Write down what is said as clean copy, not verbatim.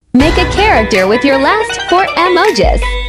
Make a character with your last 4 emojis.